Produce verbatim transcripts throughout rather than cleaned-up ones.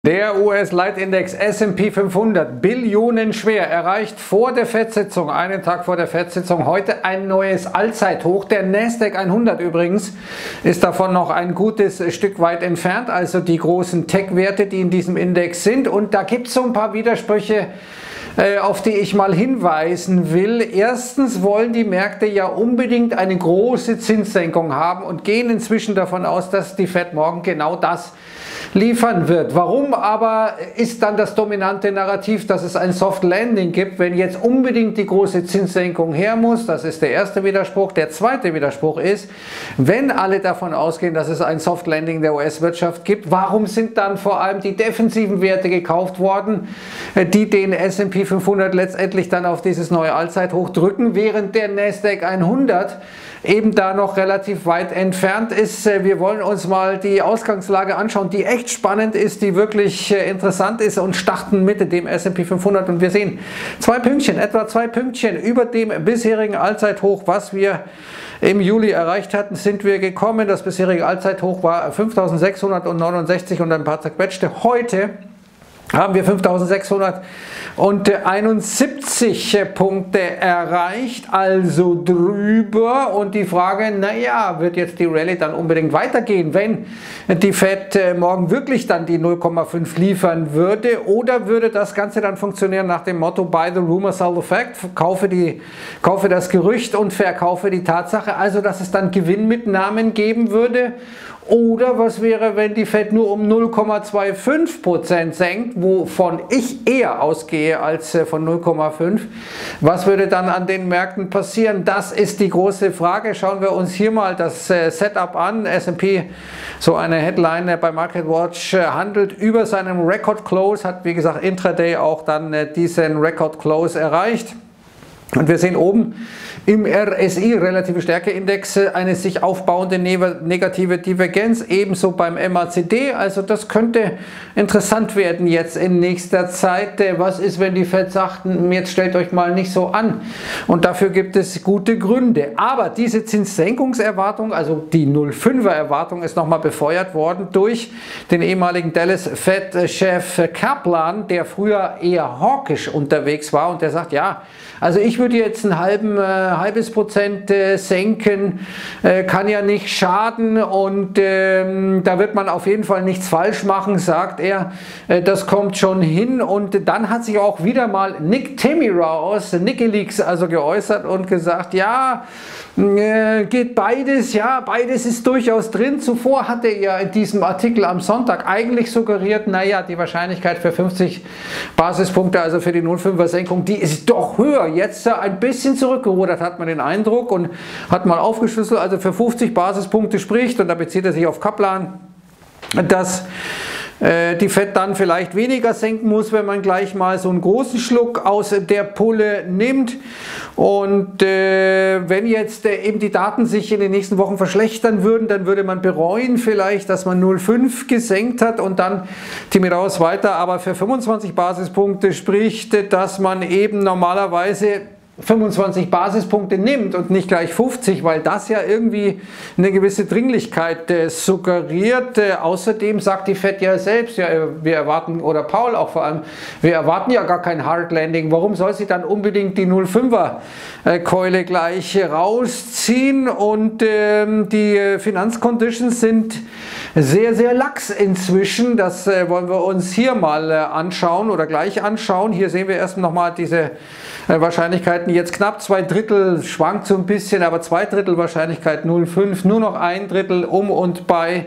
Der U S-Leitindex S und P fünfhundert, Billionen schwer, erreicht vor der Fed-Sitzung, einen Tag vor der Fed-Sitzung, heute ein neues Allzeithoch. Der Nasdaq hundert übrigens ist davon noch ein gutes Stück weit entfernt, also die großen Tech-Werte, die in diesem Index sind. Und da gibt es so ein paar Widersprüche, auf die ich mal hinweisen will. Erstens wollen die Märkte ja unbedingt eine große Zinssenkung haben und gehen inzwischen davon aus, dass die Fed morgen genau das liefern wird. Warum aber ist dann das dominante Narrativ, dass es ein Soft Landing gibt, wenn jetzt unbedingt die große Zinssenkung her muss? Das ist der erste Widerspruch. Der zweite Widerspruch ist, wenn alle davon ausgehen, dass es ein Soft Landing der U S-Wirtschaft gibt, warum sind dann vor allem die defensiven Werte gekauft worden, die den S und P fünfhundert letztendlich dann auf dieses neue Allzeithoch drücken, während der Nasdaq hundert eben da noch relativ weit entfernt ist. Wir wollen uns mal die Ausgangslage anschauen, die echt spannend ist, die wirklich interessant ist, und starten mit dem S und P fünfhundert, und wir sehen zwei Pünktchen, etwa zwei Pünktchen über dem bisherigen Allzeithoch, was wir im Juli erreicht hatten, sind wir gekommen. Das bisherige Allzeithoch war fünftausendsechshundertneunundsechzig und ein paar zerquetschte. Heute haben wir fünftausendensechshunderteinundsiebzig Punkte erreicht, also drüber. Und die Frage, naja, wird jetzt die Rallye dann unbedingt weitergehen, wenn die Fed morgen wirklich dann die null Komma fünf liefern würde, oder würde das Ganze dann funktionieren nach dem Motto Buy the rumor, sell the fact, kaufe, die, kaufe das Gerücht und verkaufe die Tatsache, also dass es dann Gewinnmitnahmen geben würde? Oder was wäre, wenn die Fed nur um null Komma fünfundzwanzig Prozent senkt, wovon ich eher ausgehe als von null Komma fünf? Was würde dann an den Märkten passieren? Das ist die große Frage. Schauen wir uns hier mal das Setup an. S und P, so eine Headline bei MarketWatch, handelt über seinen Record Close, hat wie gesagt intraday auch dann diesen Record Close erreicht. Und wir sehen oben im R S I, relative Stärkeindex, eine sich aufbauende negative Divergenz, ebenso beim M A C D. Also das könnte interessant werden jetzt in nächster Zeit. Was ist, wenn die Fed sagt, jetzt stellt euch mal nicht so an? Und dafür gibt es gute Gründe. Aber diese Zinssenkungserwartung, also die null Komma fünfer Erwartung, ist nochmal befeuert worden durch den ehemaligen Dallas Fed-Chef Kaplan, der früher eher hawkisch unterwegs war, und der sagt, ja, also ich würde jetzt einen halben, äh, halbes Prozent äh, senken, äh, kann ja nicht schaden, und ähm, da wird man auf jeden Fall nichts falsch machen, sagt er. Äh, das kommt schon hin. Und dann hat sich auch wieder mal Nick Timiraos aus Wikileaks also geäußert und gesagt, ja, äh, geht beides, ja, beides ist durchaus drin. Zuvor hatte er in diesem Artikel am Sonntag eigentlich suggeriert, naja, die Wahrscheinlichkeit für fünfzig Basispunkte, also für die null Komma fünfer Senkung, die ist doch höher. Jetzt ein bisschen zurückgerudert, hat man den Eindruck, und hat mal aufgeschlüsselt, also für fünfzig Basispunkte spricht, und da bezieht er sich auf Kaplan, dass äh, die Fed dann vielleicht weniger senken muss, wenn man gleich mal so einen großen Schluck aus der Pulle nimmt. Und äh, wenn jetzt äh, eben die Daten sich in den nächsten Wochen verschlechtern würden, dann würde man bereuen vielleicht, dass man null Komma fünf gesenkt hat, und dann Timiraos weiter aber für fünfundzwanzig Basispunkte spricht, dass man eben normalerweise fünfundzwanzig Basispunkte nimmt und nicht gleich fünfzig, weil das ja irgendwie eine gewisse Dringlichkeit äh, suggeriert. Äh, außerdem sagt die Fed ja selbst, ja, wir erwarten, oder Paul auch vor allem, wir erwarten ja gar kein Hard Landing. Warum soll sie dann unbedingt die null Komma fünfer äh, Keule gleich rausziehen? Und ähm, die Finanzconditions sind sehr, sehr lax inzwischen. Das äh, wollen wir uns hier mal äh, anschauen oder gleich anschauen. Hier sehen wir erst nochmal diese äh, Wahrscheinlichkeiten. Jetzt knapp zwei Drittel, schwankt so ein bisschen, aber zwei Drittel Wahrscheinlichkeit null Komma fünf, nur noch ein Drittel um und bei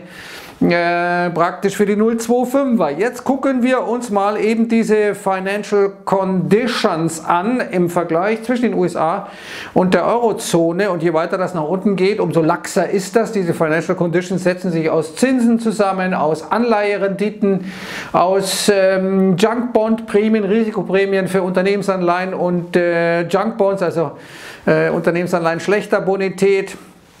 äh, praktisch für die null Komma fünfundzwanziger. Jetzt gucken wir uns mal eben diese Financial Conditions an im Vergleich zwischen den U S A und der Eurozone, und je weiter das nach unten geht, umso laxer ist das. Diese Financial Conditions setzen sich aus Zinsen zusammen, aus Anleiherenditen, aus ähm, Junk-Bond-Prämien, Risikoprämien für Unternehmensanleihen und äh, Junk-Bonds, also äh, Unternehmensanleihen schlechter Bonität.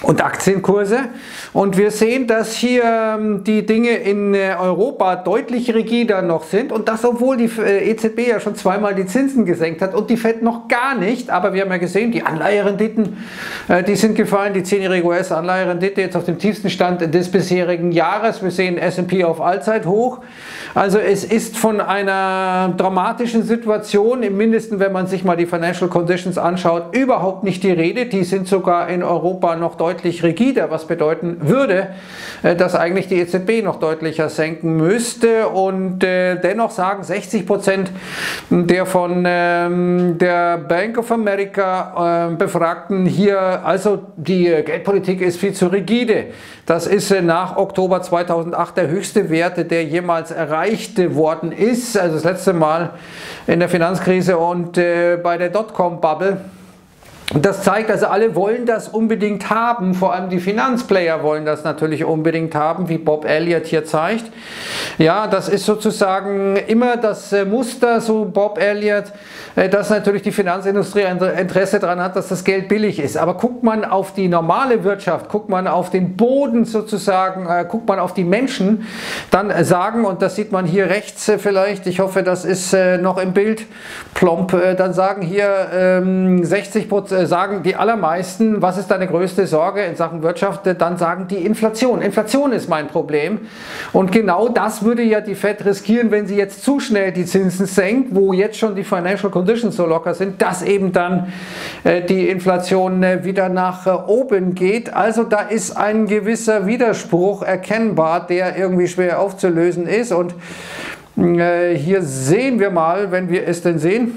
und Aktienkurse. Und wir sehen, dass hier die Dinge in Europa deutlich rigider noch sind und das, obwohl die E Z B ja schon zweimal die Zinsen gesenkt hat und die Fed noch gar nicht. Aber wir haben ja gesehen, die Anleiherenditen, die sind gefallen, die zehnjährige U S-Anleiherendite jetzt auf dem tiefsten Stand des bisherigen Jahres. Wir sehen S und P auf Allzeithoch. Also es ist von einer dramatischen Situation, im Mindesten, wenn man sich mal die Financial Conditions anschaut, überhaupt nicht die Rede. Die sind sogar in Europa noch deutlich rigider, was bedeuten würde, dass eigentlich die E Z B noch deutlicher senken müsste. Und äh, dennoch sagen sechzig Prozent der von ähm, der Bank of America äh, Befragten hier, also die Geldpolitik ist viel zu rigide. Das ist äh, nach Oktober zweitausendacht der höchste Wert, der jemals erreicht worden ist, also das letzte Mal in der Finanzkrise und äh, bei der Dotcom-Bubble. Das zeigt also, alle wollen das unbedingt haben, vor allem die Finanzplayer wollen das natürlich unbedingt haben, wie Bob Elliott hier zeigt. Ja, das ist sozusagen immer das Muster, so Bob Elliott, dass natürlich die Finanzindustrie ein Interesse daran hat, dass das Geld billig ist. Aber guckt man auf die normale Wirtschaft, guckt man auf den Boden sozusagen, guckt man auf die Menschen, dann sagen, und das sieht man hier rechts vielleicht, ich hoffe, das ist noch im Bild, plomp, dann sagen hier sechzig Prozent, sagen die allermeisten, was ist deine größte Sorge in Sachen Wirtschaft? Dann sagen die Inflation. Inflation ist mein Problem. Und genau das würde ja die Fed riskieren, wenn sie jetzt zu schnell die Zinsen senkt, wo jetzt schon die Financial Conditions so locker sind, dass eben dann äh, die Inflation äh, wieder nach äh, oben geht. Also da ist ein gewisser Widerspruch erkennbar, der irgendwie schwer aufzulösen ist. Und äh, hier sehen wir mal, wenn wir es denn sehen,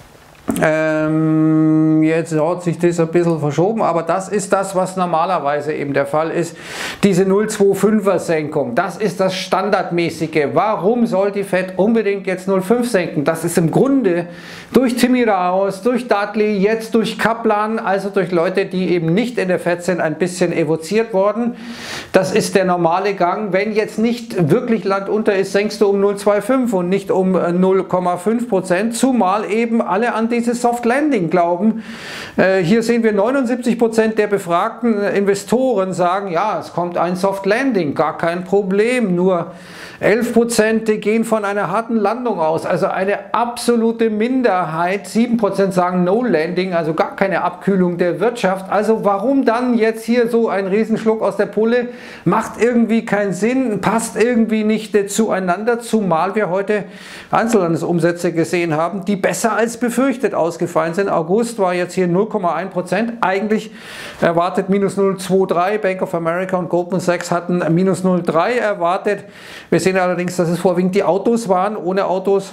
Ähm, jetzt hat sich das ein bisschen verschoben, aber das ist das, was normalerweise eben der Fall ist. Diese null Komma fünfundzwanziger Senkung, das ist das Standardmäßige. Warum soll die Fed unbedingt jetzt null Komma fünf senken? Das ist im Grunde durch Timmy Raos, durch Dudley, jetzt durch Kaplan, also durch Leute, die eben nicht in der Fed sind, ein bisschen evoziert worden. Das ist der normale Gang. Wenn jetzt nicht wirklich Land unter ist, senkst du um null Komma fünfundzwanzig und nicht um null Komma fünf Prozent, zumal eben alle an die dieses Soft Landing glauben. Äh, hier sehen wir neunundsiebzig Prozent der befragten Investoren sagen, ja, es kommt ein Soft Landing, gar kein Problem, nur elf Prozent gehen von einer harten Landung aus, also eine absolute Minderheit. sieben Prozent sagen No Landing, also gar keine Abkühlung der Wirtschaft. Also warum dann jetzt hier so ein Riesenschluck aus der Pulle? Macht irgendwie keinen Sinn, passt irgendwie nicht zueinander, zumal wir heute Einzelhandelsumsätze gesehen haben, die besser als befürchtet ausgefallen sind. August war jetzt hier null Komma eins Prozent, eigentlich erwartet minus null Komma drei, Bank of America und Goldman Sachs hatten minus null Komma drei erwartet. Wir sehen allerdings, dass es vorwiegend die Autos waren. Ohne Autos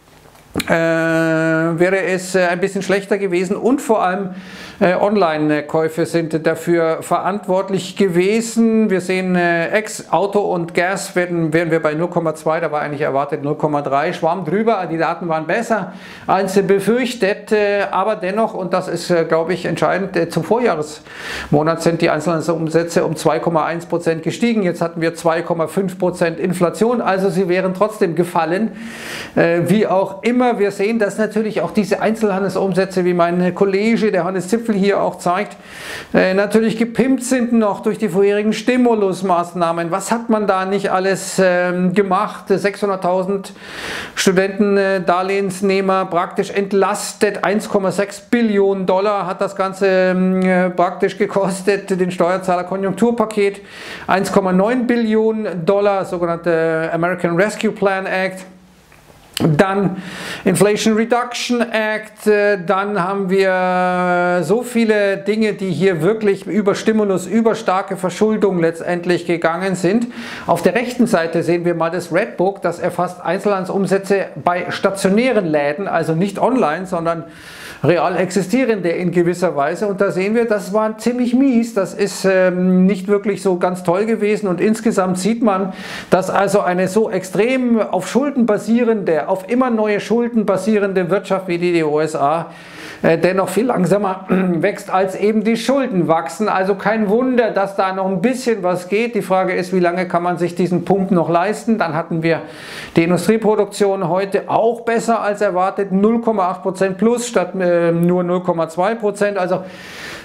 äh, wäre es äh, ein bisschen schlechter gewesen und vor allem äh, Online-Käufe sind dafür verantwortlich gewesen. Wir sehen äh, Ex, Auto und Gas werden, wären wir bei null Komma zwei, da war eigentlich erwartet null Komma drei, Schwamm drüber, die Daten waren besser als befürchtet, äh, aber dennoch, und das ist äh, glaube ich entscheidend, äh, zum Vorjahresmonat sind die Einzelhandelsumsätze um zwei Komma eins Prozent gestiegen, jetzt hatten wir zwei Komma fünf Prozent Inflation, also sie wären trotzdem gefallen, äh, wie auch immer. Wir sehen, dass natürlich auch diese Einzelhandelsumsätze, wie mein Kollege, der Hannes Zipfel hier auch zeigt, äh, natürlich gepimpt sind noch durch die vorherigen Stimulusmaßnahmen. Was hat man da nicht alles ähm, gemacht? sechshunderttausend Studenten, äh, Darlehensnehmer praktisch entlastet. eins Komma sechs Billionen Dollar hat das Ganze äh, praktisch gekostet. Den Steuerzahler Konjunkturpaket eins Komma neun Billionen Dollar, sogenannte American Rescue Plan Act. Dann Inflation Reduction Act, dann haben wir so viele Dinge, die hier wirklich über Stimulus, über starke Verschuldung letztendlich gegangen sind. Auf der rechten Seite sehen wir mal das Redbook, das erfasst Einzelhandelsumsätze bei stationären Läden, also nicht online, sondern real existierende in gewisser Weise, und da sehen wir, das war ziemlich mies, das ist ähm, nicht wirklich so ganz toll gewesen, und insgesamt sieht man, dass also eine so extrem auf Schulden basierende, auf immer neue Schulden basierende Wirtschaft wie die, die U S A äh, dennoch viel langsamer wächst, als eben die Schulden wachsen. Also kein Wunder, dass da noch ein bisschen was geht. Die Frage ist, wie lange kann man sich diesen Pump noch leisten? Dann hatten wir die Industrieproduktion heute auch besser als erwartet, null Komma acht Prozent plus statt äh, nur null Komma zwei Prozent. Also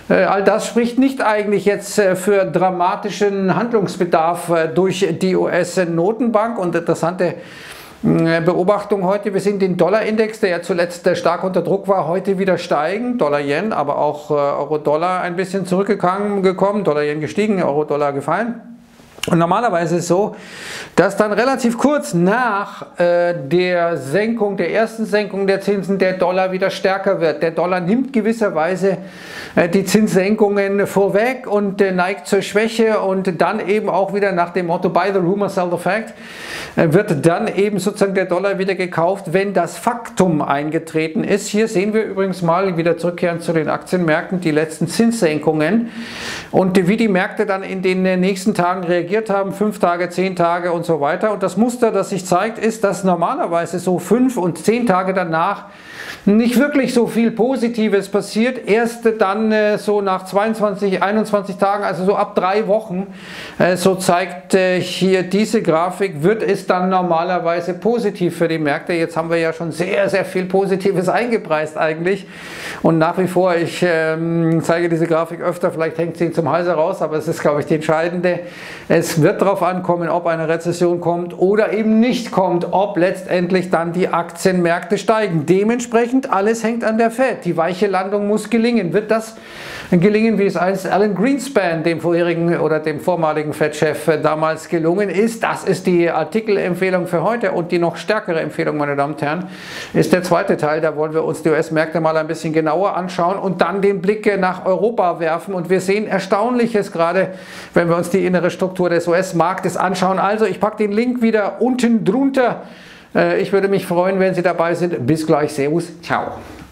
All das spricht nicht eigentlich jetzt für dramatischen Handlungsbedarf durch die U S-Notenbank. Und interessante Beobachtung heute, wir sehen den Dollar-Index, der ja zuletzt stark unter Druck war, heute wieder steigen. Dollar-Yen, aber auch Euro-Dollar ein bisschen zurückgekommen, Dollar-Yen gestiegen, Euro-Dollar gefallen. Und normalerweise ist es so, dass dann relativ kurz nach äh, der Senkung, der ersten Senkung der Zinsen, der Dollar wieder stärker wird. Der Dollar nimmt gewisserweise äh, die Zinssenkungen vorweg und äh, neigt zur Schwäche, und dann eben auch wieder nach dem Motto Buy the rumor, sell the fact, äh, wird dann eben sozusagen der Dollar wieder gekauft, wenn das Faktum eingetreten ist. Hier sehen wir übrigens mal, wieder zurückkehren zu den Aktienmärkten, die letzten Zinssenkungen und wie die Märkte dann in den nächsten Tagen reagieren haben, fünf Tage, zehn Tage und so weiter. Und das Muster, das sich zeigt, ist, dass normalerweise so fünf und zehn Tage danach nicht wirklich so viel Positives passiert. Erst dann äh, so nach zweiundzwanzig, einundzwanzig Tagen, also so ab drei Wochen, äh, so zeigt äh, hier diese Grafik, wird es dann normalerweise positiv für die Märkte. Jetzt haben wir ja schon sehr, sehr viel Positives eingepreist eigentlich. Und nach wie vor, ich ähm, zeige diese Grafik öfter, vielleicht hängt sie zum Hals heraus, aber es ist, glaube ich, die entscheidende. Es wird darauf ankommen, ob eine Rezession kommt oder eben nicht kommt, ob letztendlich dann die Aktienmärkte steigen. Dementsprechend, alles hängt an der Fed. Die weiche Landung muss gelingen. Wird das gelingen, wie es einst Alan Greenspan, dem vorherigen oder dem vormaligen Fed-Chef, damals gelungen ist? Das ist die Artikelempfehlung für heute, und die noch stärkere Empfehlung, meine Damen und Herren, ist der zweite Teil. Da wollen wir uns die U S-Märkte mal ein bisschen genauer anschauen und dann den Blick nach Europa werfen. Und wir sehen Erstaunliches gerade, wenn wir uns die innere Struktur des U S-Marktes anschauen. Also, ich packe den Link wieder unten drunter. Ich würde mich freuen, wenn Sie dabei sind. Bis gleich. Servus. Ciao.